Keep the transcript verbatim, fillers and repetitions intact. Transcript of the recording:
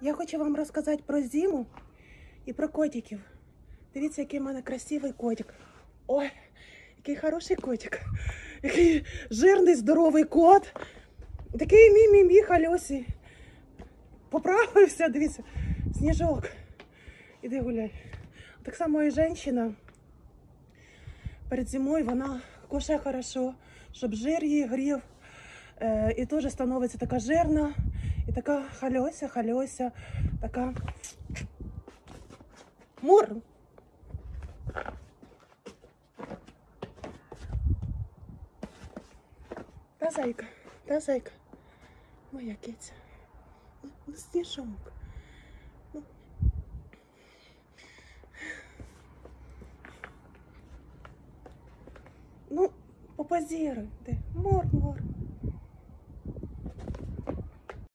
Я хочу вам розказати про зиму і про котиків. Дивіться, який в мене красивий котик. Ой, який хороший котик. Який жирний, здоровий кот. Такий мі-мі-мі хальосий. Поправився, дивіться, Сніжок. Іди гуляй. Так само і жінка перед зимою, вона кушає хорошо, щоб жир її грів. Е, і теж становиться така жирна. І така хальося, хальося, така мур. Та зайка, та зайка. Моя киця. Ну, Сніжок. Ну. Ну, попозируй ти. Мур, мур.